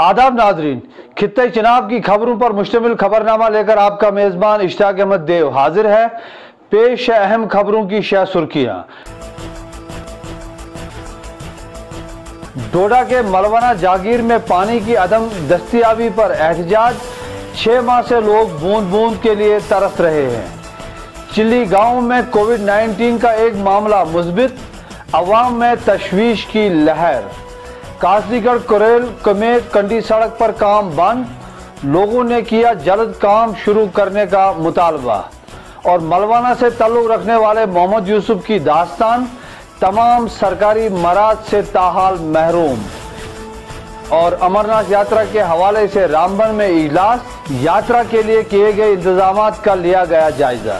आदाब नाजरीन, खित्ते चिनाब की खबरों पर मुश्तमिल खबरनामा लेकर आपका मेजबान इश्ताक अहमद देव हाजिर है। पेश है अहम खबरों की शह सुर्खियां। डोडा के मलवाना जागीर में पानी की अदम दस्तयाबी पर एहतजाज। 6 माह से लोग बूंद बूंद के लिए तरस रहे हैं। चिल्ली गांव में कोविड-19 का एक मामला मुस्बित, अवाम में तशवीश की लहर। कासलीगढ़ कुरेल में कंडी सड़क पर काम बंद, लोगों ने किया जल्द काम शुरू करने का मुतालबा। और मलवाना से ताल्लुक रखने वाले मोहम्मद यूसुफ की दास्तान, तमाम सरकारी मराज से ताहाल महरूम। और अमरनाथ यात्रा के हवाले से रामबन में इजलास, यात्रा के लिए किए गए इंतजामात का लिया गया जायजा।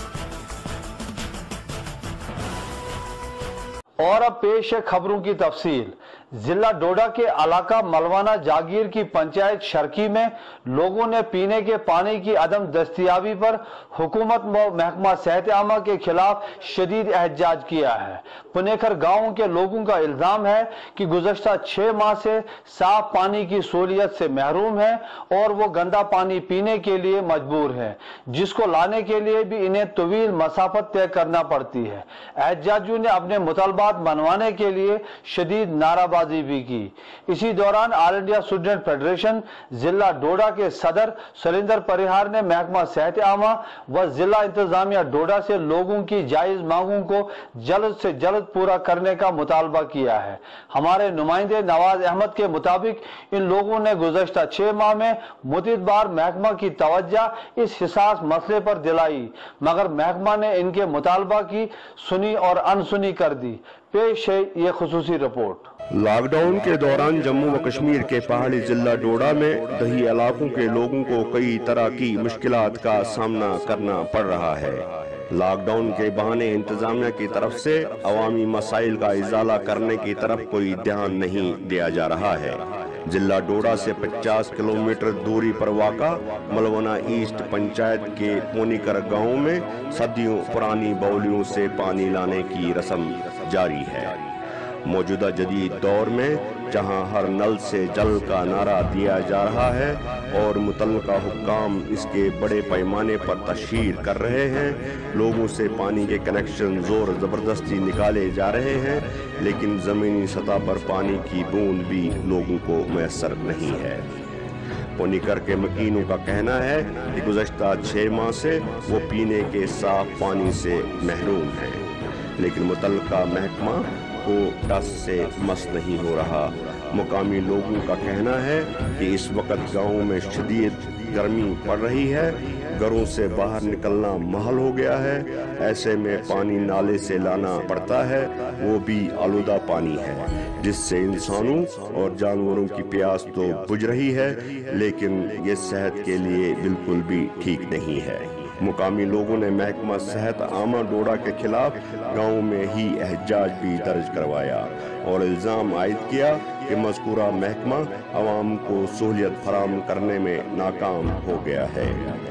और अब पेश है खबरों की तफसील। जिला डोडा के इलाका मलवाना जागीर की पंचायत शर्की में लोगों ने पीने के पानी की अदम दस्तयाबी पर हुकूमत व महकमा सेहत आमा के खिलाफ शदीद एहतजाज किया है। पुनेखर गांव के लोगों का इल्जाम है कि गुज़श्ता 6 माह से साफ पानी की सहूलियत से महरूम है और वो गंदा पानी पीने के लिए मजबूर है, जिसको लाने के लिए भी इन्हें तवील मसाफत तय करना पड़ती है। एहतजाजियों ने अपने मुतालबात मनवाने के लिए शदीद नाराबाजी भी की। इसी दौरान ऑल इंडिया स्टूडेंट फेडरेशन जिला डोडा के सदर सुरेंद्र परिहार ने महकमा सेहत आमा व जिला इंतजामिया डोडा से लोगों की जायज मांगों को जल्द से जल्द पूरा करने का मुतालबा किया है। हमारे नुमाइंदे नवाज अहमद के मुताबिक इन लोगों ने गुज़श्ता 6 माह में मुतअद्दिद बार महकमा की तवज्जो इस हिसास मसले पर दिलाई, मगर महकमा ने इनके मुतालबा की सुनी और अनसुनी कर दी। पेश है ये खुसूसी रिपोर्ट। लॉकडाउन के दौरान जम्मू व कश्मीर के पहाड़ी जिला डोडा में दही इलाकों के लोगों को कई तरह की मुश्किलात का सामना करना पड़ रहा है। लॉकडाउन के बहाने इंतजामिया की तरफ से अवामी मसाइल का इजाला करने की तरफ कोई ध्यान नहीं दिया जा रहा है। जिला डोडा से 50 किलोमीटर दूरी पर वाक़ा मलवाना ईस्ट पंचायत के पोनीकर गांव में सदियों पुरानी बाउलियों से पानी लाने की रस्म जारी है। मौजूदा जदीद दौर में जहां हर नल से जल का नारा दिया जा रहा है और मुतल्लिका हुक्काम इसके बड़े पैमाने पर तशहीर कर रहे हैं, लोगों से पानी के कनेक्शन जोर ज़बरदस्ती निकाले जा रहे हैं, लेकिन ज़मीनी सतह पर पानी की बूंद भी लोगों को मैसर नहीं है। पोनीकर के मकीनों का कहना है कि गुज़श्ता 6 माह से वो पीने के साफ पानी से महरूम हैं, लेकिन मुतल्लिका महकमा को टस से मस नहीं हो रहा। मुकामी लोगों का कहना है कि इस वक्त गांव में शदीद गर्मी पड़ रही है, घरों से बाहर निकलना महल हो गया है। ऐसे में पानी नाले से लाना पड़ता है, वो भी आलूदा पानी है, जिससे इंसानों और जानवरों की प्यास तो बुझ रही है, लेकिन ये सेहत के लिए बिल्कुल भी ठीक नहीं है। मुकामी लोगों ने महकमा सेहत आमा डोडा के खिलाफ गांव में ही एहतजाज भी दर्ज करवाया और इल्ज़ाम आयद किया कि मज़कूरा महकमा अवाम को सहूलियत फराहम करने में नाकाम हो गया है।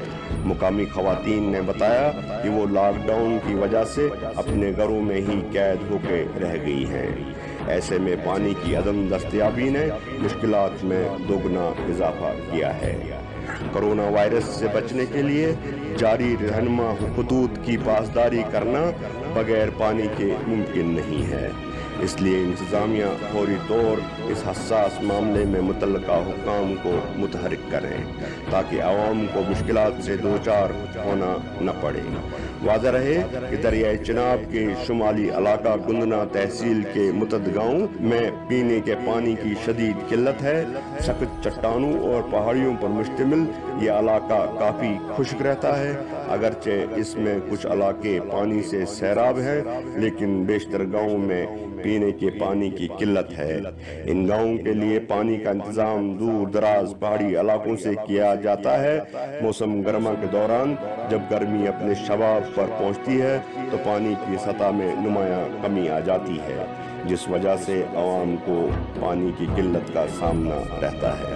मुकामी खवातीन ने बताया कि वो लॉकडाउन की वजह से अपने घरों में ही कैद होकर रह गई हैं। ऐसे में पानी की अदम दस्तयाबी ने मुश्किलात में दोगुना इजाफा किया है। कोरोना वायरस से बचने के लिए जारी रहनुमा खतूत की पासदारी करना बगैर पानी के मुमकिन नहीं है। इसलिए इंतजामिया फौरी तौर इस हसास मामले में मुतल्लिका हुक्काम को मुतहरिक करें, ताकि आवाम को मुश्किलात से दो चार होना न पड़े। वाज़ह रहे कि दरियाए चिनाब के शुमाली इलाका गुंदना तहसील के मुतअद्दिद गाँव में पीने के पानी की शदीद किल्लत है। सख्त चट्टानों और पहाड़ियों पर मुश्तमिल ये इलाका काफ़ी खुश्क रहता है। अगरचे इसमें कुछ इलाके पानी से सैराब हैं, लेकिन बेशतर गाँव में पीने के पानी की किल्लत है। इन गाँवों के लिए पानी का इंतजाम दूर दराज पहाड़ी इलाकों से किया जाता है। मौसम गर्मा के दौरान जब गर्मी अपने शबाब पर पहुंचती है तो पानी की सतह में नुमायां कमी आ जाती है, जिस वजह से आवाम को पानी की किल्लत का सामना रहता है।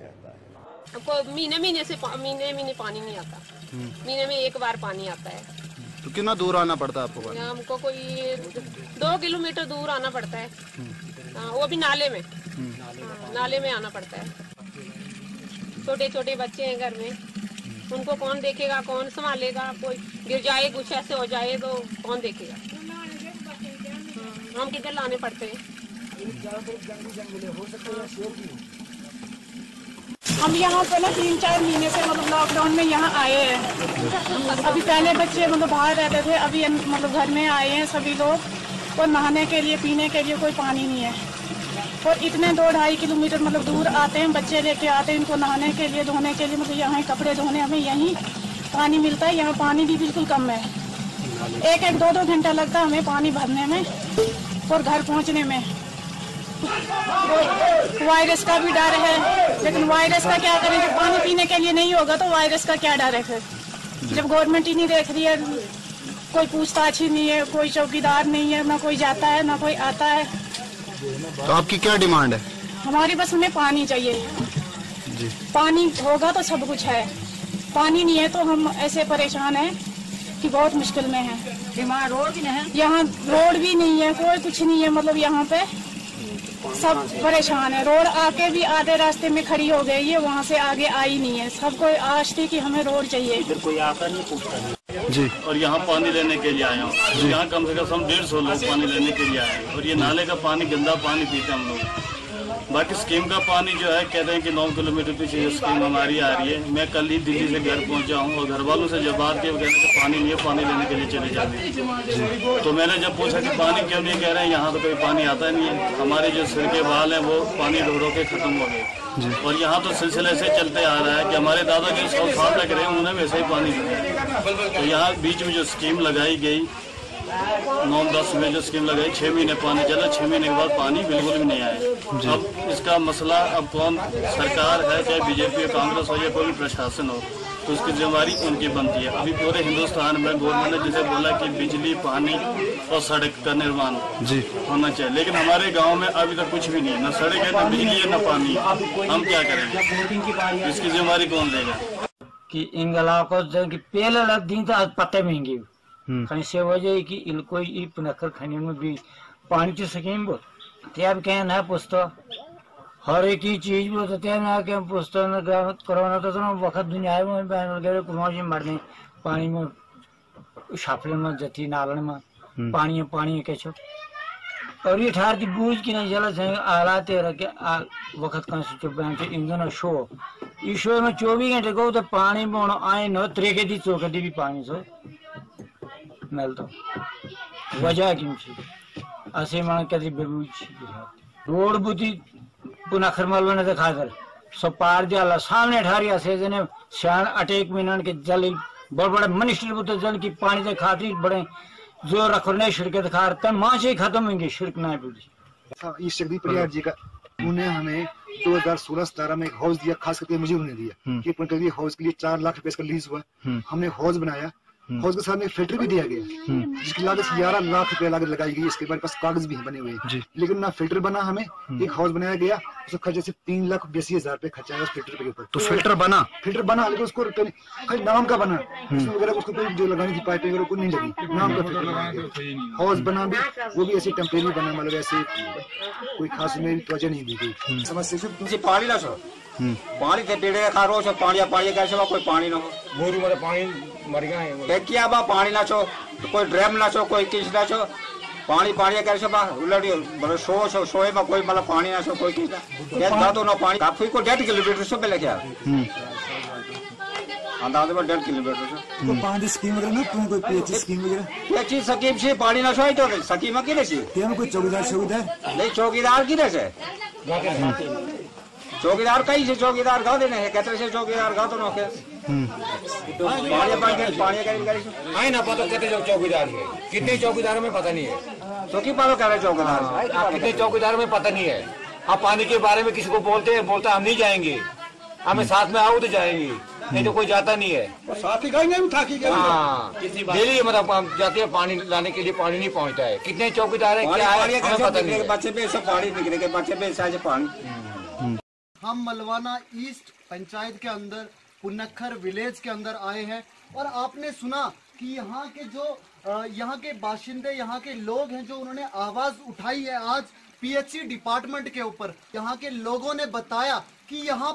हमको महीने पानी नहीं आता। महीने में एक बार पानी आता है। तो कितना दूर आना पड़ता है आपको? हमको कोई 2 किलोमीटर दूर आना पड़ता है। वो भी नाले में, नाले में आना पड़ता है। छोटे छोटे बच्चे हैं घर में, उनको कौन देखेगा, कौन संभालेगा? कोई गिर जाए, कुछ ऐसे हो जाए तो कौन देखेगा? हम किधर लाने पड़ते हैं? हम यहाँ पे ना 3-4 महीने से मतलब लॉकडाउन में यहाँ आए हैं। अभी पहले बच्चे मतलब बाहर रहते थे, अभी मतलब घर में आए हैं सभी लोग। और नहाने के लिए, पीने के लिए कोई पानी नहीं है। और इतने 2-2.5 किलोमीटर मतलब दूर आते हैं, बच्चे लेके आते हैं इनको नहाने के लिए, धोने के लिए। मतलब यहाँ कपड़े धोने हमें यहीं पानी मिलता है। यहाँ पानी भी बिल्कुल कम है। 1-1, 2-2 घंटा लगता है हमें पानी भरने में और घर पहुँचने में। वायरस का भी डर है, लेकिन वायरस का क्या करें? जब पानी पीने के लिए नहीं होगा तो वायरस का क्या डर है फिर? जब गवर्नमेंट ही नहीं देख रही है, कोई पूछताछ ही नहीं है, कोई चौकीदार नहीं है, ना कोई जाता है ना कोई आता है। तो आपकी क्या डिमांड है? हमारी बस हमें पानी चाहिए जी। पानी होगा तो सब कुछ है, पानी नहीं है तो हम ऐसे परेशान हैं कि बहुत मुश्किल में है। यहाँ रोड भी नहीं है, यहाँ रोड भी नहीं है, कोई कुछ नहीं है। मतलब यहाँ पे सब परेशान है। रोड आके भी आधे रास्ते में खड़ी हो गई है, वहाँ से आगे आई नहीं है। सबको आश थी कि हमें रोड चाहिए। इधर कोई आता नहीं, पूछता नहीं जी। और यहाँ पानी लेने के लिए आया हूँ। यहाँ कम से कम 150 लोग पानी लेने के लिए आए हैं। और ये नाले का पानी, गंदा पानी पीते हम लोग। बाकी स्कीम का पानी जो है, कहते हैं कि 9 किलोमीटर पीछे ये स्कीम हमारी आ रही है। मैं कल ही दिल्ली से घर पहुंचा हूं और घर वालों से जब बात की, वो कह रहे हैं पानी नहीं है, पानी लेने के लिए चले जाते। तो मैंने जब पूछा कि पानी क्यों नहीं, कह रहे हैं यहाँ तो कोई पानी आता नहीं है। हमारे जो सिर के बाल हैं वो पानी रो के खत्म हो गए। और यहाँ तो सिलसिले से चलते आ रहा है कि हमारे दादा जो 100 साल तक रहे, उन्हें वैसे ही पानी दिया। तो यहाँ बीच में जो स्कीम लगाई गई 9-10 में जो स्कीम लगाई, 6 महीने पानी चला, 6 महीने के बाद पानी बिल्कुल भी नहीं आया। अब इसका मसला, अब कौन सरकार है, चाहे बीजेपी कांग्रेस हो या कोई भी प्रशासन हो, तो उसकी जिम्मेदारी उनकी बनती है। अभी पूरे हिंदुस्तान में गवर्नमेंट ने जैसे बोला कि बिजली, पानी और सड़क का निर्माण जी होना चाहिए, लेकिन हमारे गांव में अभी तक कुछ भी नहीं है, न सड़क है, न बिजली है, न पानी। हम क्या करेंगे? इसकी जिम्मेदारी कौन लेगा? कि इन इलाकों की पहले दिन तो पत्ते महंगे से वजह कि कोई पुनकर खनी में भी पानी की स्कीम वो त्याग क्या है पुस्तो हर एक ही चीज वो तो त्याग ना क्या पुस्तो कोरोना तो वक्त दुनिया में कुमार मरने पानी में छापले में जती नालन में पानी के छो और ये ठार की बूझ की नहीं जला आला तेरा के वक्त का चुप इंजन शो इस शो में 24 घंटे को तो पानी में आए न त्रेके दी चौकटी भी पानी से मिलता वजह की असे मन कभी रोड बुती पुनखर मलवन दिखा कर सब पार दिया सामने ठारी असे जने शान अटैक मिनट के जल बड़े बड़े मिनिस्टर बुते जल की पानी के खातिर बड़े जो रखने छिड़के दिखा रहे माँ से खत्म होंगे छिड़क ना पड़ी। इस जगदीप परिहार जी का उन्हें हमें 2016-17 में एक हाउस दिया, खास करके मुझे उन्हें दिया कि हाउस के लिए 4 लाख रुपए का लीज हुआ। हमने हाउस बनाया, हाउस के साथ में फिल्टर भी दिया गया जिसकी लागत 11 लाख रुपए लागत लगाई गई। इसके बाद पास कागज भी बने हुए हैं, लेकिन ना फिल्टर बना। हमें एक हाउस बनाया गया, उसका खर्चा सिर्फ 3,82,000 रुपए खर्चा है उस फिल्टर के ऊपर। तो फिल्टर बना लेकिन उसको खाली नाम का बना, उसमें वगैरह उसको कोई जो लगानी थी पाइपें वगैरह को नहीं लगी, नाम का फिल्टर बना गया। हाउस बना भी वो भी ऐसे टेम्परेरी बना, मतलब ऐसे कोई खास में वजह नहीं दी गई। समस्या पानी ना छो पानी थे पेड़े खा रो पानी कैसे कोई पानी ना हो गोरू वाले पानी मर गए क्या बा पानी ना छो तो कोई ड्रम ना छो कोई किस ना छो पानी कैसे बा उलड़ी बड़े सोए में कोई मतलब पानी ना छो कोई किस ना तो ना पानी काफी को 1.5 किलोमीटर से पहले क्या अंदाजे में 1.5 किलोमीटर से तो पानी स्कीम वगैरह ना कोई पीएचई स्कीम वगैरह पीएचई स्कीम से पानी ना छो तो स्कीम की नहीं कोई चौकीदार नहीं चौकीदार की से चौकीदार कहीं से चौकीदार गाँव देने हैं कहते से चौकीदार गाँव तो नौके आई ना पता कहते चौकीदार है कितने चौकीदारों में पता नहीं है तो क्यों पता कह रहे चौकीदार कितने चौकीदारों में पता नहीं है। आप पानी के बारे में किसी को बोलते हम नहीं जाएंगे, हमें साथ में आओ तो जाएंगे, नहीं तो कोई जाता नहीं है। साथ ही गए डेली मतलब हम जाते हैं पानी लाने के लिए, पानी नहीं पहुँचता है। कितने चौकीदार है क्या है हमें पता नहीं है। बच्चे पे सब पानी निकले के बच्चे पे साझे पानी। हम मलवाना ईस्ट पंचायत के अंदर पुनखर विलेज के अंदर आए हैं और आपने सुना कि यहाँ के जो यहाँ के बाशिंदे, यहाँ के लोग हैं जो उन्होंने आवाज उठाई है आज पीएचई डिपार्टमेंट के ऊपर। यहाँ के लोगों ने बताया कि यहाँ पर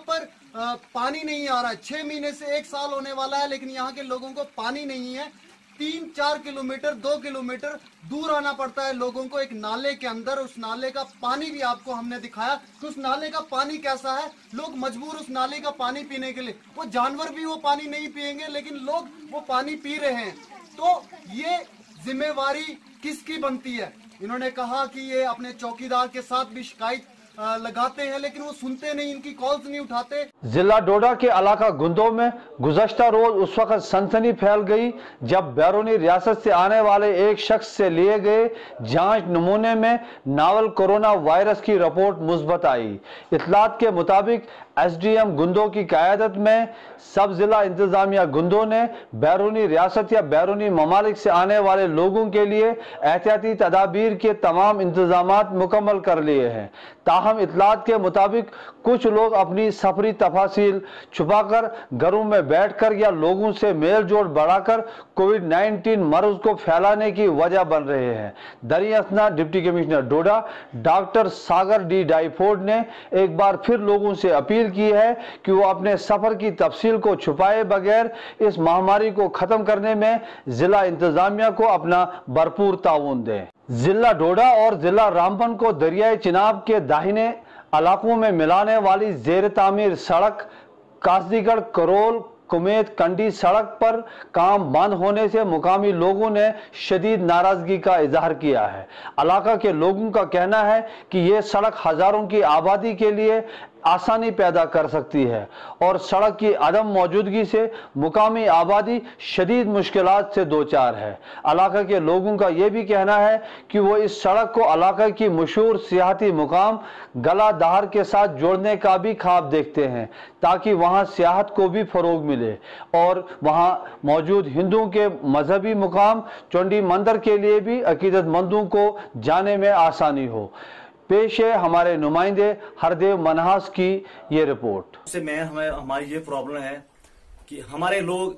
पानी नहीं आ रहा है। 6 महीने से 1 साल होने वाला है, लेकिन यहाँ के लोगों को पानी नहीं है। 3-4 किलोमीटर 2 किलोमीटर दूर आना पड़ता है लोगों को एक नाले के अंदर। उस नाले का पानी भी आपको हमने दिखाया कि उस नाले का पानी कैसा है। लोग मजबूर उस नाले का पानी पीने के लिए, वो जानवर भी वो पानी नहीं पिएंगे, लेकिन लोग वो पानी पी रहे हैं। तो ये जिम्मेवारी किसकी बनती है? इन्होंने कहा कि ये अपने चौकीदार के साथ भी शिकायत लगाते हैं, लेकिन वो सुनते नहीं, इनकी कॉल्स नहीं उठाते। जिला डोडा के इलाका गुंदो में गुज़श्ता रोज उस वक्त सनसनी फैल गई जब बैरूनी रियासत से आने वाले एक शख्स से लिए गए जांच नमूने में नावल कोरोना वायरस की रिपोर्ट मुस्बत आई। इतलात के मुताबिक SDM गुंदो की क़यादत में सब जिला इंतजामिया गुंदो ने बैरूनी रियासत या बैरूनी ममालिक से आने वाले लोगों के लिए एहतियाती तदाबीर के तमाम इंतजामात मुकम्मल कर लिए हैं। ताहम इतलात के मुताबिक कुछ लोग अपनी सफरी तफासिल छुपाकर घरों में बैठकर या लोगों से मेल जोल बढ़ाकर कोविड-19 मर्ज को फैलाने की वजह बन रहे हैं। दरियासना deputy commissioner Doda doctor Sagar D Doifode ने एक बार फिर लोगों से अपील की है कि वो अपने सफर की तफसील को छुपाए बगैर इस महामारी को खत्म करने में जिला इंतजामिया को अपना भरपूर ताउन दें। जिला डोडा और जिला रामबन को दरियाई चिनाब के दाहिने इलाकों में मिलाने वाली जेर तामीर सड़क कासदीगढ़ करोल कुमेत कंडी सड़क पर काम बंद होने से मुकामी लोगों ने शदीद नाराजगी का इजहार किया है। इलाका के लोगों का कहना है कि ये सड़क हजारों की आबादी के लिए आसानी पैदा कर सकती है और सड़क की अदम मौजूदगी से मुकामी आबादी शदीद मुश्किलात से दो चार है। इलाका के लोगों का यह भी कहना है कि वो इस सड़क को इलाका की मशहूर सियाहती मुकाम गला दहार के साथ जोड़ने का भी ख्वाब देखते हैं ताकि वहाँ सियाहत को भी फरोग मिले और वहाँ मौजूद हिंदुओं के मजहबी मुकाम चंडी मंदिर के लिए भी अकीदतमंदों को जाने में आसानी हो। पेश है हमारे नुमाइंदे हरदेव मनहास की ये रिपोर्ट। से मैं हमारी ये प्रॉब्लम है कि हमारे लोग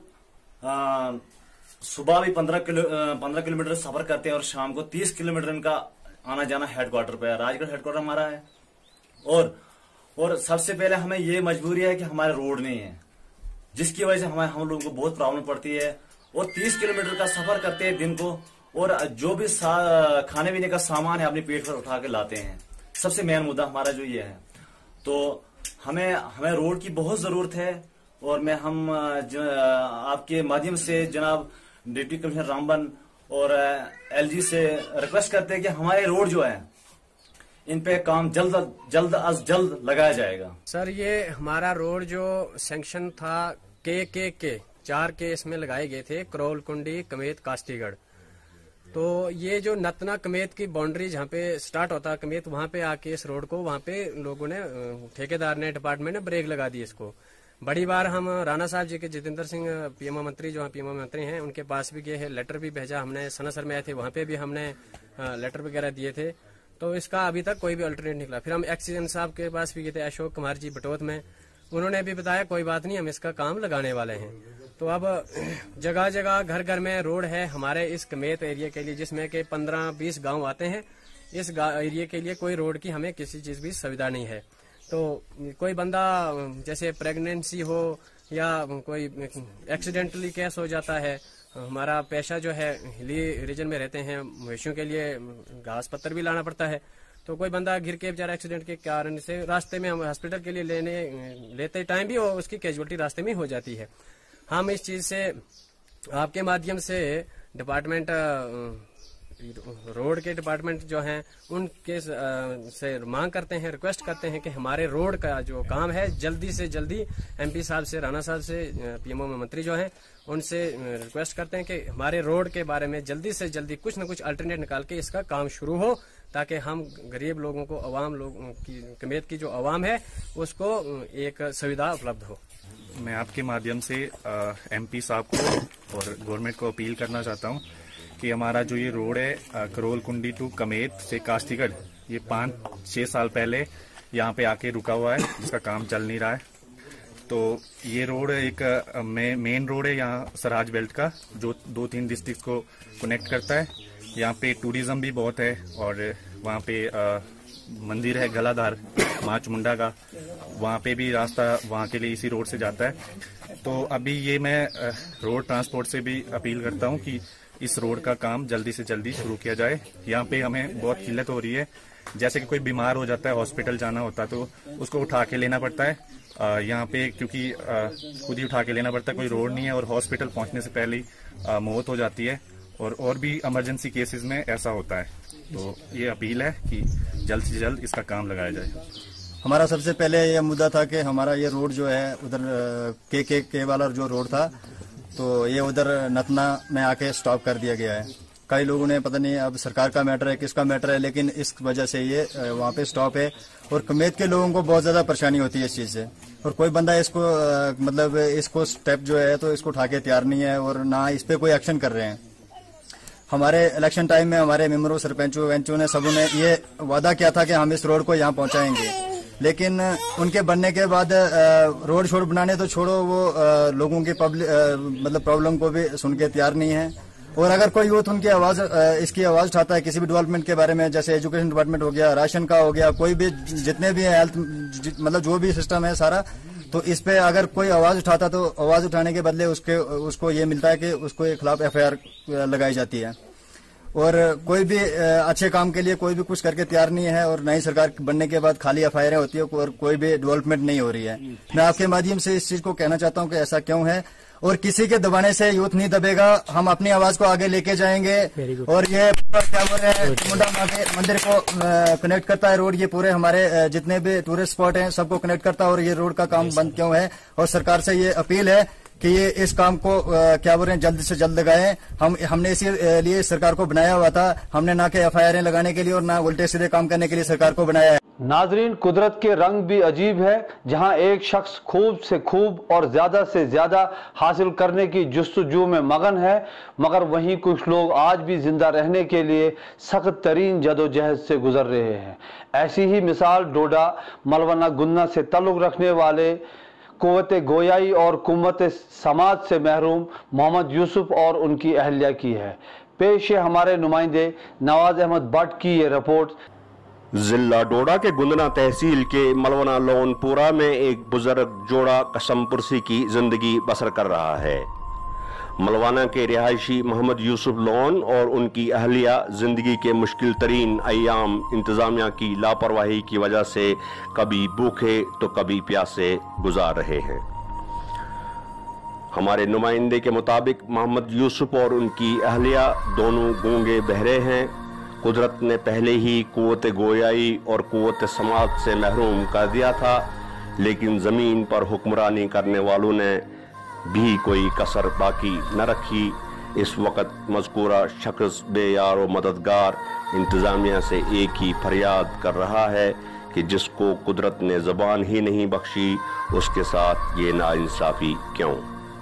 सुबह भी 15 किलोमीटर सफर करते हैं और शाम को 30 किलोमीटर इनका आना जाना हेडक्वार्टर पे है। राजगढ़ हेडक्वार्टर हमारा है और सबसे पहले हमें ये मजबूरी है कि हमारे रोड नहीं है, जिसकी वजह से हम लोगों को बहुत प्रॉब्लम पड़ती है। और 30 किलोमीटर का सफर करते हैं दिन को और जो भी खाने पीने का सामान है अपने पेट पर उठा के लाते हैं। सबसे मेन मुद्दा हमारा जो ये है, तो हमें रोड की बहुत जरूरत है और मैं आपके माध्यम से जनाब डिप्टी कमिश्नर रामबन और LG से रिक्वेस्ट करते हैं कि हमारे रोड जो है इन पे काम जल्द अज जल्द लगाया जाएगा। सर, ये हमारा रोड जो सैंक्शन था के 4 के इसमें लगाए गए थे, करोल कुंडी कमेत कास्तीगढ़। तो ये जो नतना कमेत की बाउंड्री जहाँ पे स्टार्ट होता है कमेत, वहाँ पे आके इस रोड को वहाँ पे लोगों ने ठेकेदार ने डिपार्टमेंट ने ब्रेक लगा दी इसको। बड़ी बार हम राणा साहब जी के जितेंद्र सिंह पीएमओ मंत्री जो पीएमओ मंत्री हैं उनके पास भी गए हैं, लेटर भी भेजा हमने। सनासर में आए थे, वहाँ पे भी हमने लेटर वगैरह दिए थे, तो इसका अभी तक कोई भी अल्टरनेट निकला। फिर हम एक्सीडेंट साहब के पास भी गए थे, अशोक कुमार जी बटोत में, उन्होंने भी बताया कोई बात नहीं, हम इसका काम लगाने वाले हैं। तो अब जगह जगह घर घर में रोड है हमारे इस कमेत एरिया के लिए, जिसमें कि 15-20 गांव आते हैं। इस एरिया के लिए कोई रोड की हमें किसी चीज की सुविधा नहीं है। तो कोई बंदा जैसे प्रेगनेंसी हो या कोई एक्सीडेंटली केस हो जाता है, हमारा पेशा जो है हिली रीजन में रहते हैं, मवेशियों के लिए घास पत्तर भी लाना पड़ता है। तो कोई बंदा गिर के बेचारा एक्सीडेंट के कारण से रास्ते में हम हॉस्पिटल के लिए लेते टाइम भी उसकी कैजुअलिटी रास्ते में हो जाती है। हम इस चीज से आपके माध्यम से डिपार्टमेंट रोड के डिपार्टमेंट जो हैं उनके से मांग करते हैं, रिक्वेस्ट करते हैं कि हमारे रोड का जो काम है जल्दी से जल्दी MP साहब से, राणा साहब से, पीएमओ मंत्री जो हैं उनसे रिक्वेस्ट करते हैं कि हमारे रोड के बारे में जल्दी से जल्दी कुछ न कुछ अल्टरनेट निकाल के इसका काम शुरू हो, ताकि हम गरीब लोगों को, अवाम लोगों की कमेत की जो अवाम है उसको एक सुविधा उपलब्ध हो। मैं आपके माध्यम से MP साहब को और गवर्नमेंट को अपील करना चाहता हूं कि हमारा जो ये रोड है करोल कुंडी टू कमेत से कास्तीगढ़, ये 5-6 साल पहले यहाँ पे आके रुका हुआ है, इसका काम चल नहीं रहा है। तो ये रोड एक मेन रोड है यहाँ सरहाज बेल्ट का, जो 2-3 डिस्ट्रिक्ट को कनेक्ट करता है। यहाँ पे टूरिज्म भी बहुत है और वहाँ पे मंदिर है गलाधार माँ चामुंडा का, वहाँ पे भी रास्ता वहाँ के लिए इसी रोड से जाता है। तो अभी ये मैं रोड ट्रांसपोर्ट से भी अपील करता हूँ कि इस रोड का काम जल्दी से जल्दी शुरू किया जाए। यहाँ पे हमें बहुत किल्लत हो रही है, जैसे कि कोई बीमार हो जाता है, हॉस्पिटल जाना होता है तो उसको उठा के लेना पड़ता है। यहाँ पे क्योंकि खुद ही उठा के लेना पड़ता है, कोई रोड नहीं है और हॉस्पिटल पहुँचने से पहले ही मौत हो जाती है और भी इमरजेंसी केसेस में ऐसा होता है। तो ये अपील है कि जल्द से जल्द इसका काम लगाया जाए। हमारा सबसे पहले ये मुद्दा था कि हमारा ये रोड जो है उधर के वाला जो रोड था तो ये उधर नतना में आके स्टॉप कर दिया गया है। कई लोगों ने पता नहीं अब सरकार का मैटर है किसका मैटर है, लेकिन इस वजह से ये वहाँ पे स्टॉप है और कमेत के लोगों को बहुत ज्यादा परेशानी होती है इस चीज से। और कोई बंदा इसको मतलब इसको स्टेप जो है तो इसको उठा के तैयार नहीं है और ना इस पे कोई एक्शन कर रहे हैं। हमारे इलेक्शन टाइम में हमारे मेंबरों, सरपंचों वेंचों ने सबों ने ये वादा किया था कि हम इस रोड को यहाँ पहुंचाएंगे, लेकिन उनके बनने के बाद रोड छोड़ बनाने तो छोड़ो, वो लोगों की मतलब प्रॉब्लम को भी सुन के तैयार नहीं है। और अगर कोई यूथ उनकी इसकी आवाज उठाता है किसी भी डेवलपमेंट के बारे में, जैसे एजुकेशन डिपार्टमेंट हो गया, राशन का हो गया, कोई भी जितने भी हेल्थ मतलब जो भी सिस्टम है सारा, तो इस पे अगर कोई आवाज उठाता तो आवाज उठाने के बदले उसको ये मिलता है कि उसके खिलाफ FIR लगाई जाती है। और कोई भी अच्छे काम के लिए कोई भी कुछ करके तैयार नहीं है और नई सरकार बनने के बाद खाली FIR होती है और कोई भी डेवलपमेंट नहीं हो रही है। मैं आपके माध्यम से इस चीज को कहना चाहता हूं कि ऐसा क्यों है और किसी के दबाने से यूथ नहीं दबेगा। हम अपनी आवाज को आगे लेके जाएंगे और ये क्या बोल रहे हैं मुंडा माँ के मंदिर को कनेक्ट करता है रोड, ये पूरे हमारे जितने भी टूरिस्ट स्पॉट हैं सबको कनेक्ट करता है। और ये रोड का काम बंद क्यों है और सरकार से ये अपील है कि ये इस काम को क्या बोल रहे हैं जल्द से जल्द लगाएं। हमने इसीलिए सरकार को बनाया हुआ था, हमने ना कि FIR लगाने के लिए और ना उल्टे सीधे काम करने के लिए सरकार को बनाया है। नाजरीन, कुदरत के रंग भी अजीब है, जहां एक शख्स खूब से खूब और ज्यादा से ज्यादा हासिल करने की जुस्तजू में मगन है, मगर वहीं कुछ लोग आज भी जिंदा रहने के लिए सख्त तरीन जदोजहद से गुजर रहे हैं। ऐसी ही मिसाल डोडा मलवाना गुन्ना से ताल्लुक रखने वाले कुव्वत गोयाई और कुव्वत समाज से महरूम मोहम्मद यूसुफ और उनकी अहलिया की है। पेश है हमारे नुमाइंदे नवाज अहमद भट्ट की ये रिपोर्ट। जिला डोडा के गुंदना तहसील के मलवाना लोनपुरा में एक बुजुर्ग जोड़ा कसमपुरसी की जिंदगी बसर कर रहा है। मलवाना के रिहायशी मोहम्मद यूसुफ लोन और उनकी अहलिया जिंदगी के मुश्किल तरीन अयाम इंतजामिया की लापरवाही की वजह से कभी भूखे तो कभी प्यासे गुजार रहे हैं। हमारे नुमाइंदे के मुताबिक मोहम्मद यूसुफ और उनकी अहलिया दोनों गूंगे बहरे हैं। कुदरत ने पहले ही कुव्वत गोयाई और कुव्वत समाज से महरूम कर दिया था, लेकिन जमीन पर हुक्मरानी करने वालों ने भी कोई कसर बाकी न रखी। इस वक्त मज़कूरा शख्स बेयार व मददगार इंतज़ामिया से एक ही फरियाद कर रहा है कि जिसको कुदरत ने ज़बान ही नहीं बख्शी उसके साथ ये नाइंसाफ़ी क्यों।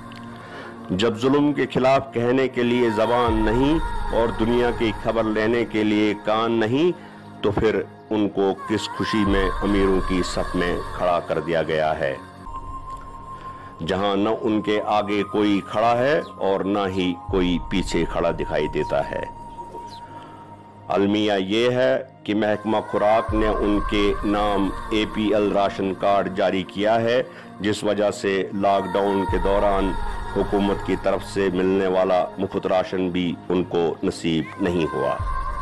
जब जुल्म के खिलाफ कहने के लिए ज़बान नहीं और दुनिया की खबर लेने के लिए कान नहीं, तो फिर उनको किस खुशी में अमीरों की सफ में खड़ा कर दिया गया है, जहां न उनके आगे कोई खड़ा है और न ही कोई पीछे खड़ा दिखाई देता है। अलमिया ये है कि महकमा खुराक ने उनके नाम APL राशन कार्ड जारी किया है, जिस वजह से लॉकडाउन के दौरान हुकूमत की तरफ से मिलने वाला मुफ्त राशन भी उनको नसीब नहीं हुआ।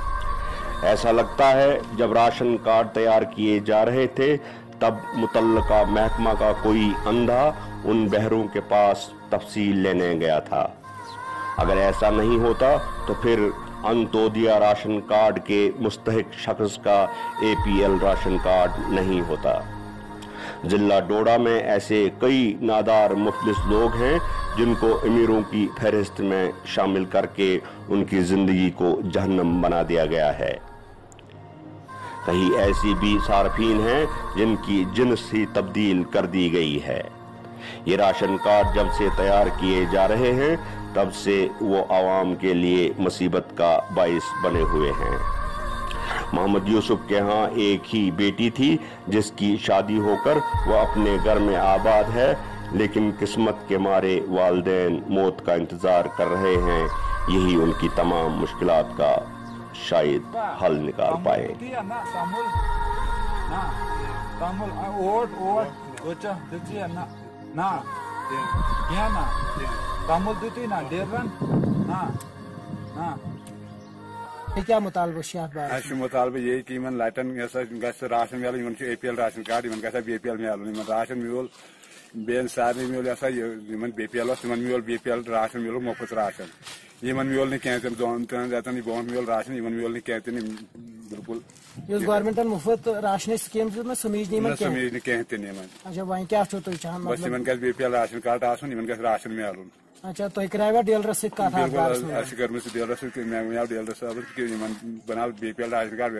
ऐसा लगता है जब राशन कार्ड तैयार किए जा रहे थे तब मुतल्लका महकमा का कोई अंधा उन बहरों के पास तफसील लेने गया था। अगर ऐसा नहीं होता तो फिर अंत्योदया राशन कार्ड के मुस्तहिक शख्स का APL राशन कार्ड नहीं होता। जिला डोडा में ऐसे कई नादार मुफलिस लोग हैं जिनको अमीरों की फहरिस्त में शामिल करके उनकी जिंदगी को जहन्नम बना दिया गया है। कहीं ऐसी भी सारफीन हैं जिनकी जिन्स ही तब्दील कर दी गई है। ये राशन कार्ड जब से तैयार किए जा रहे हैं तब से वो आवाम के लिए मुसीबत का बाइस बने हुए हैं। मोहम्मद यूसुफ के यहाँ एक ही बेटी थी जिसकी शादी होकर वह अपने घर में आबाद है, लेकिन किस्मत के मारे वालिदैन मौत का इंतजार कर रहे हैं। यही उनकी तमाम मुश्किलात का शायद हल निकाल पाए। Ocha, tuti na, क्या ना, तामुल तुती ना, देरन, ना. क्या मुतालबा शाह बार? अश मुतालबा यही कि मन लाइटन ऐसा गैस राशन मिल इवन APL राशन कार्ड इवन कैसा BPL मिल इवन राशन मिल बेन सारे मिल ऐसा इवन BPL इवन मिल BPL राशन मिल मुफ्त राशन इवन मिल नहीं कहते दोन जाता नहीं बोन मिल राशन इवन मिल नहीं कहते नहीं बिल्कुल ये गवर्नमेंट मुफ्त राशन स्कीम में समझ नहीं कहते नहीं मन अच्छा वहीं क्या तो चाहन बस इवन कैसे BPL राशन कार्ड आसन इवन कैसे राशन मिल अच्छा तो कराया डीलर से का था ऐसे घर में से डीलर से मैं डीलर से अब कि मन बना BPL राशन कार्ड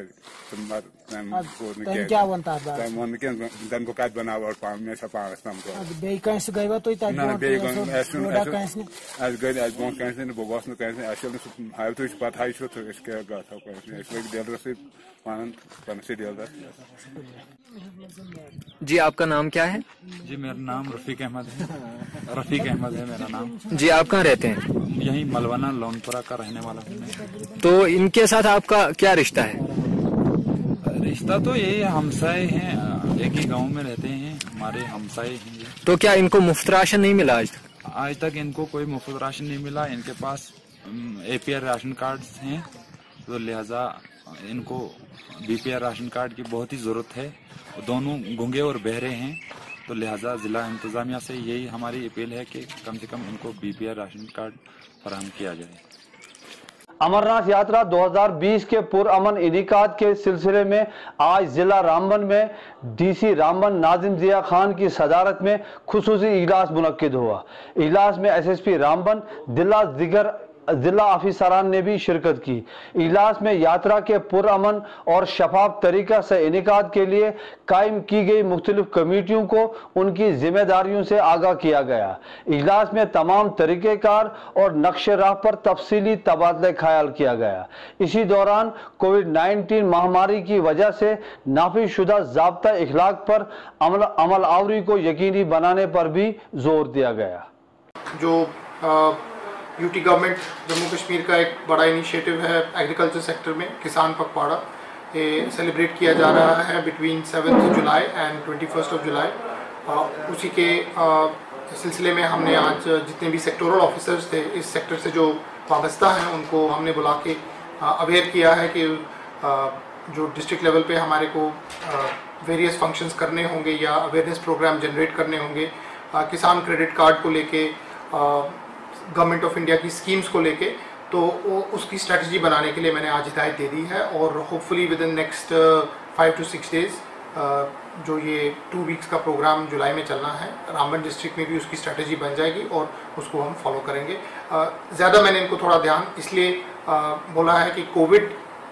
तो क्या बनता है मन के दन को काट बना और पाम में सब पास नाम को बे कैसे गएगा तो इतना ना बे ऐसे आज गए आज बहुत कैसे ने बॉस ने कैसे असल में हाई तो इस बात हाई शो तो इसके गाता कैसे इसलिए डीलर से पान से डीलर जी आपका नाम क्या है? जी मेरा नाम रफीक अहमद है मेरा नाम। जी आप कहाँ रहते हैं? यही मलवाना लोनपुरा का रहने वाला हूँ। तो इनके साथ आपका क्या रिश्ता है? रिश्ता तो यही हमसाए हैं, एक ही गांव में रहते हैं, हमारे हमसाए हैं। तो क्या इनको मुफ्त राशन नहीं मिला आज तक? आज तक इनको कोई मुफ्त राशन नहीं मिला। इनके पास APL राशन कार्ड हैं, तो लिहाजा इनको BPL राशन कार्ड की बहुत ही जरूरत है। दोनों गूंगे और बहरे हैं, तो लिहाजा जिला इंतजामिया से यही हमारी अपील है कि कम से कम इनको BPL राशन कार्ड फराहम किया जाए। अमरनाथ यात्रा 2020 के पुरअमन इनेकाद के सिलसिले में आज जिला रामबन में DC रामबन नाजिम जिया खान की सदारत में खुसूसी इजलास मुनक्किद हुआ। इजलास में SSP रामबन दिगर जिला ऑफिसरान ने भी शिरकत की। इजलास में यात्रा के पुरअमन और शफाफ तरीका से इनेकाद के लिए कायम की गई मुख्तलिफ कमेटियों को उनकी जिम्मेदारियों से आगाह किया गया। इजलास में तमाम तरीक़ेकार और नक्शे राह पर तफसीली तबादला ख्याल किया गया। इसी दौरान कोविड-19 महामारी की वजह से नाफिजुशुदा ज़ाब्ता इखलाक पर अमल आवरी को यकीनी बनाने पर भी जोर दिया गया। जो UT गवर्नमेंट जम्मू कश्मीर का एक बड़ा इनिशिएटिव है एग्रीकल्चर सेक्टर में, किसान पखवाड़ा, ये सेलिब्रेट किया जा रहा है बिटवीन 7 जुलाई एंड 21 जुलाई। उसी के सिलसिले में हमने आज जितने भी सेक्टोरल ऑफिसर्स थे इस सेक्टर से जो वाबस्ता हैं उनको हमने बुला के अवेयर किया है कि जो डिस्ट्रिक्ट लेवल पे हमारे को वेरियस फंक्शंस करने होंगे या अवेयरनेस प्रोग्राम जनरेट करने होंगे, किसान क्रेडिट कार्ड को लेके, गवर्नमेंट ऑफ इंडिया की स्कीम्स को लेके, तो उसकी स्ट्रेटजी बनाने के लिए मैंने आज हिदायत दे दी है। और hopefully within next 5 to 6 days जो ये 2 weeks का प्रोग्राम जुलाई में चलना है, रामबन डिस्ट्रिक्ट में भी उसकी स्ट्रेटजी बन जाएगी और उसको हम फॉलो करेंगे। ज़्यादा मैंने इनको थोड़ा ध्यान इसलिए बोला है कि कोविड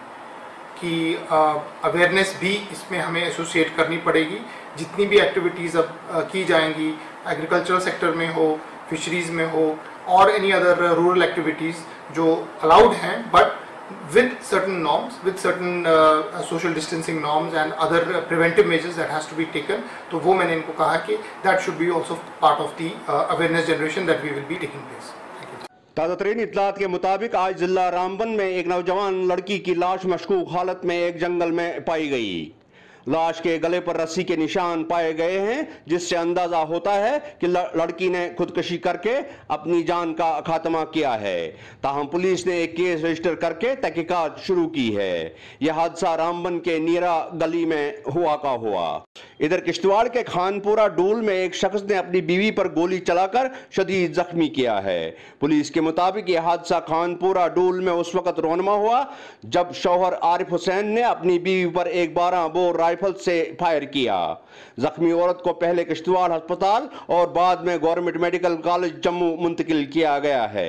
की अवेयरनेस भी इसमें हमें एसोसिएट करनी पड़ेगी। जितनी भी एक्टिविटीज़ अब की जाएंगी, एग्रीकल्चरल सेक्टर में हो, फिशरीज़ में हो और एनी अदर रूरल एक्टिविटीज़ जो अलाउड हैं, but with certain norms, with certain social distancing norms and other preventive measures that has to be taken, तो वो मैंने इनको कहा कि that should be also part of the awareness generation that we will be taking place. ताज़ा तरीन इत्तलात के मुताबिक आज जिला रामबन में एक नौजवान लड़की की लाश मशकूक हालत में एक जंगल में पाई गई। लाश के गले पर रस्सी के निशान पाए गए हैं, जिससे अंदाजा होता है कि लड़की ने खुदकुशी करके अपनी जान का खात्मा किया है। ताहम पुलिस ने एक केस रजिस्टर करके तहकीकात शुरू की है। यह हादसा रामबन के नीरा गली में हुआ। इधर किश्तवाड़ के खानपुरा डूल में एक शख्स ने अपनी बीवी पर गोली चलाकर शदीद जख्मी किया है। पुलिस के मुताबिक यह हादसा खानपुरा डूल में उस वक्त रोनमा हुआ जब शौहर आरिफ हुसैन ने अपनी बीवी पर एक 12 बोर राइफल से फायर किया। जख्मी औरत को पहले किश्तवाड़ अस्पताल और बाद में गवर्नमेंट मेडिकल कॉलेज जम्मू मुंतकिल किया गया है।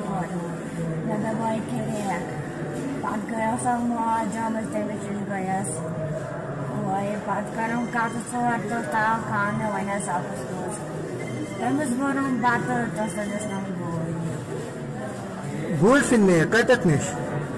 Gold finne katak nish.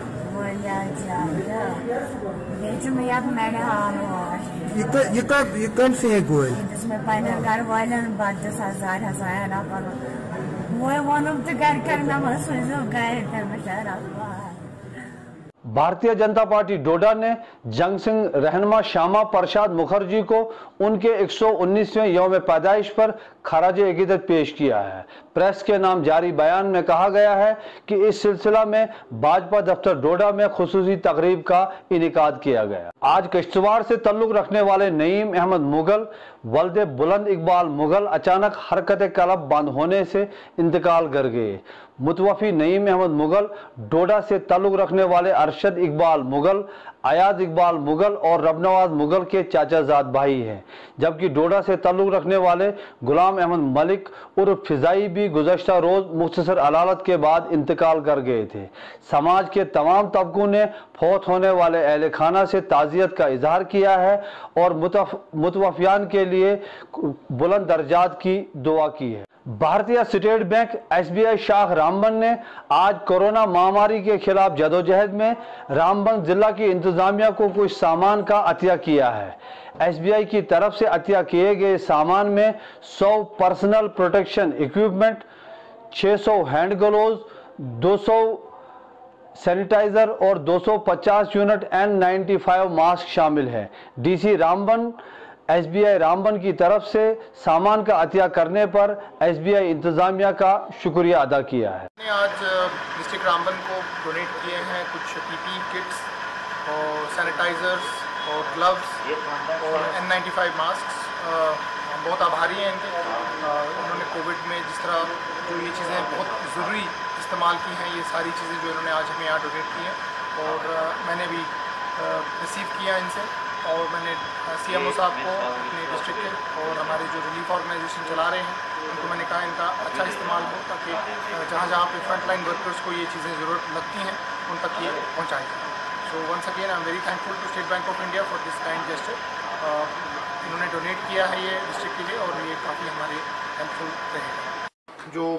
You can't say gold. जिसमें फाइनल घर वाले ने बात 10,000 हंसाया ना करो, वो तो घर करना मसूज हो गए थे बेचारा। भारतीय जनता पार्टी डोडा ने जंग सिंह रहनुमा श्यामा प्रसाद मुखर्जी को उनके 119वें यौम पैदाइश पर खराज अकीदत पेश किया है। प्रेस के नाम जारी बयान में कहा गया है कि इस सिलसिला में भाजपा दफ्तर डोडा में खुसूसी तकरीब का इनेकाद किया गया। आज किश्तवाड़ से ताल्लुक रखने वाले नईम अहमद मुगल वल्दे बुलंद इकबाल मुगल अचानक हरकत कलब बंद होने से इंतकाल कर गए। मुतवफ़ी नईम अहमद मुगल डोडा से ताल्लुक रखने वाले अरशद इकबाल मुगल, अयाज इकबाल मुगल और रबनवाज मुगल के चाचाजाद भाई हैं, जबकि डोडा से ताल्लुक रखने वाले गुलाम अहमद मलिक उर्फ फिजाई भी गुज़श्ता रोज मुख्तसर अदालत के बाद इंतकाल कर गए थे। समाज के तमाम तबकों ने फौत होने वाले अहले खाना से ताज़ियत का इजहार किया है और मुतवफ़ियान के लिए बुलंद दर्जात की दुआ की है। भारतीय स्टेट बैंक SBI शाख रामबन ने आज कोरोना महामारी के खिलाफ जदोजहद में रामबन जिला की इंतजामिया को कुछ सामान का अतिया किया है। SBI की तरफ से अतिया किए गए सामान में 100 personal protection equipment, 600 hand gloves, 200 sanitiser और 250 यूनिट N95 मास्क शामिल है। DC रामबन SBI रामबन की तरफ से सामान का अतिया करने पर SBI इंतजामिया का शुक्रिया अदा किया है। आज डिस्ट्रिक्ट रामबन को डोनेट किए हैं कुछ PPE किट्स और सैनिटाइजर्स और ग्लव्स और N95 मास्क। हम बहुत आभारी हैं इनके। उन्होंने कोविड में जिस तरह जो ये चीज़ें बहुत ज़रूरी इस्तेमाल की हैं, ये सारी चीज़ें जो इन्होंने आज हमें यहाँ डोनेट की हैं और मैंने भी रिसीव किया इनसे। और मैंने CMO साहब को अपने डिस्ट्रिक्ट के और हमारे जो रिलीफ ऑर्गेनाइजेशन चला रहे हैं उनको मैंने कहा इनका अच्छा इस्तेमाल हो ताकि जहाँ जहाँ पे फ्रंट लाइन वर्कर्स को ये चीज़ें ज़रूरत लगती हैं उन तक ये पहुँचाई जाए। So once again I am very thankful to State Bank of India for this kind gesture. इन्होंने डोनेट किया है ये डिस्ट्रिक्ट के लिए और ये काफ़ी हमारे हेल्पफुल रहेगा। जो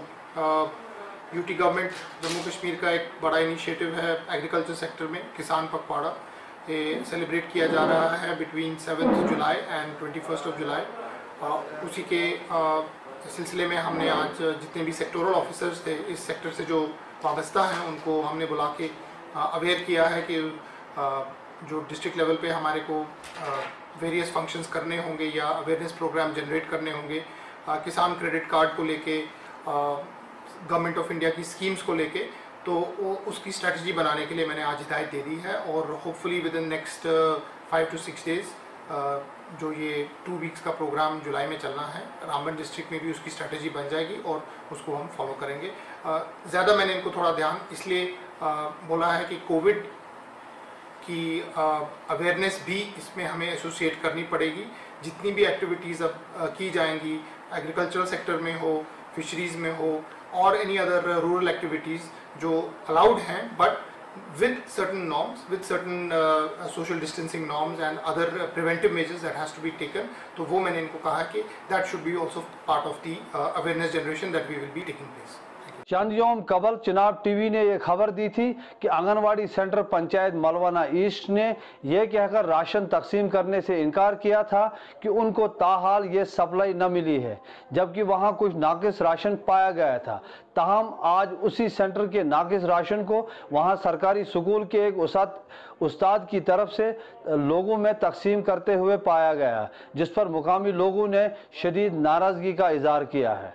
UT गवर्नमेंट जम्मू कश्मीर का एक बड़ा इनिशिएटिव है एग्रीकल्चर सेक्टर में, किसान पखवाड़ा, ये सेलिब्रेट किया जा रहा है बिटवीन 7 जुलाई एंड 21 जुलाई। उसी के सिलसिले में हमने आज जितने भी सेक्टोरल ऑफिसर्स थे इस सेक्टर से जो वाबस्ता हैं उनको हमने बुला के अवेयर किया है कि जो डिस्ट्रिक्ट लेवल पे हमारे को वेरियस फंक्शंस करने होंगे या अवेयरनेस प्रोग्राम जनरेट करने होंगे किसान क्रेडिट कार्ड को लेके, गवर्नमेंट ऑफ इंडिया की स्कीम्स को लेके, तो उसकी स्ट्रेटजी बनाने के लिए मैंने आज हिदायत दे दी है और hopefully within next 5 to 6 days जो ये 2 वीक्स का प्रोग्राम जुलाई में चलना है रामबन डिस्ट्रिक्ट में भी उसकी स्ट्रेटजी बन जाएगी और उसको हम फॉलो करेंगे। ज़्यादा मैंने इनको थोड़ा ध्यान इसलिए बोला है कि कोविड की अवेयरनेस भी इसमें हमें एसोसिएट करनी पड़ेगी। जितनी भी एक्टिविटीज़ अब की जाएंगी एग्रीकल्चरल सेक्टर में हो, फिशरीज़ में हो और एनी अदर रूरल एक्टिविटीज़ जो अलाउड हैं but with certain norms, with certain social distancing norms and other preventive measures that has to be taken, तो वो मैंने इनको कहा कि that should be also part of the awareness generation that we will be taking place. चंद योम कबल Chenab TV ने यह खबर दी थी कि आंगनवाड़ी सेंटर पंचायत मलवाना ईस्ट ने यह कहकर राशन तकसीम करने से इनकार किया था कि उनको ताहाल ये सप्लाई न मिली है, जबकि वहां कुछ नाकिस राशन पाया गया था। ताहम आज उसी सेंटर के नाकिस राशन को वहां सरकारी स्कूल के एक उस्ताद की तरफ से लोगों में तकसीम करते हुए पाया गया, जिस पर मुकामी लोगों ने शदीद नाराजगी का इजहार किया है।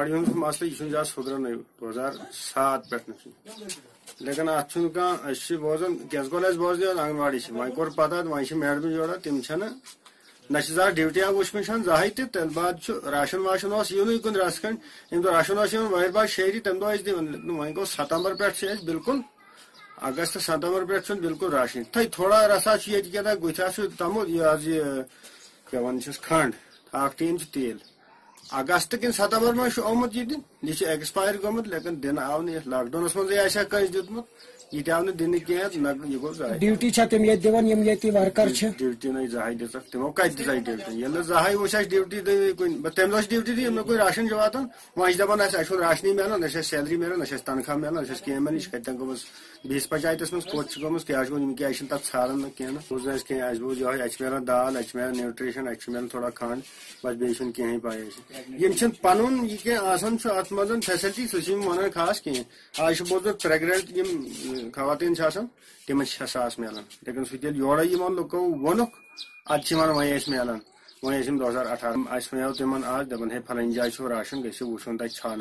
लेकिन अत बोजान क्या बोजन आंगनवाड़ी वह कोर पता वह मैडम जोड़ा तम ना ड्यूटी वुचम जहां तम बाद राशन वाशन यून कुन रस खंड अम राशन वह बाद शेरी तम वह गो सितंबर पे बिल्कुल अगस्त सितंबर पे बिल्कुल राशन थी थोड़ा रसा क्या गुथा तमो क्या वन खंड अख टीन तेल अगस्त किन सितंबर में आमुत यह एक्सपायर गोमुत लेकिन दिन आव लॉकडाउन मजा कस दुत यह आव दिन कह यह गो ड्यूटी वर्कर ड्यूटी ना जहां दिख तमो कत ड्यूटी ये जहां वो ड्यूटी तम दह ड्यूटी दी कोई राशन वातान वह दपान राशनी मिलान ना सैलरी मिलान ना तनख्वाह मिलान ना कह मिल कतन गोम बीस पंचायत मज कोत गोम क्या क्या तक छान ना कह बूज कह बूज ये मिलान दाल मिलान न्यूट्रिशन मिलान थोड़ा खंड बस बे कहें पाए पन यह आसान अत मजन फैसिलिटी सह वन खास कहें आज बहुत प्रेगनेंट खवातीन तिम 6,000 मिलान लेकिन सह योड़ लुको वोनुक अद वन मिलान वह 2018 तिम आज दपान है फलान जाय राशन गो वो छान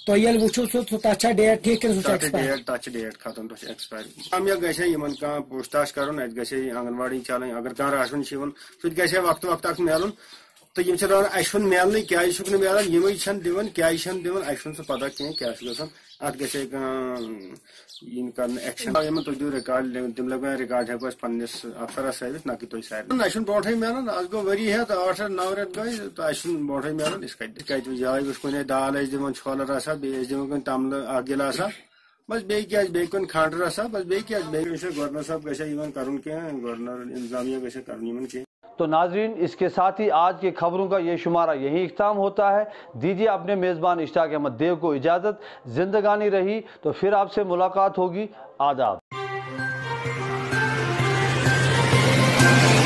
डेट डेट खत्म तो एक्सपायर हम यह गह पूछताछ कर आंगनवाड़ी चल अगर कह राशन सह गह वक्त वक्त मिलन तो अस मिलने क्या मिलान दिवन क्या दिवन सह पता कहें क्या गसान अत ग एक्शन तुम दू रिकॉर्ड तम लग रिकॉर्ड हेको पन्निस अफसरस हावित ना कि तुम सारे अस ब्रोटे मिलान आज गो वरी हेत 8 9 रेत गई तो अस ब्रोटे मिलान कत जाय कुन दाल दिवन छोल रसा बे दिवन तमल अ गिलासा बस बे कुन खंड रसा बस बे गवर्नर साहब गन कर गवर्नर इंतजामिया कर। तो नाजरीन, इसके साथ ही आज की खबरों का ये शुमारा यही इख्ताम होता है। दीजिए अपने मेज़बान इश्ताक अहमद देव को इजाज़त। जिंदगानी रही तो फिर आपसे मुलाकात होगी। आदाब।